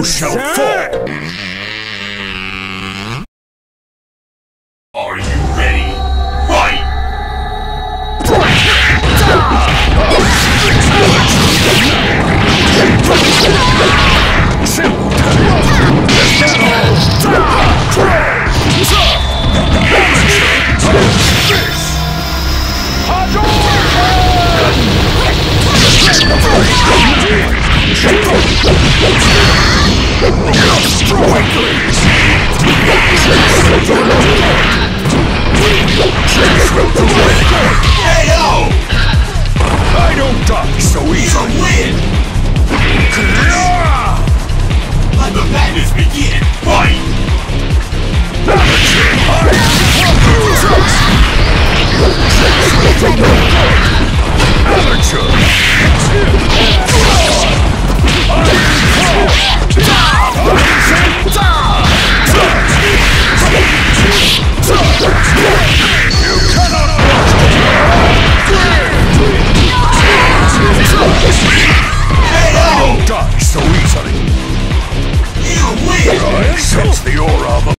shall fall! Are you ready? Fight! I don't die so easily! Win! Let the madness begin! Fight! Amateur! You cannot!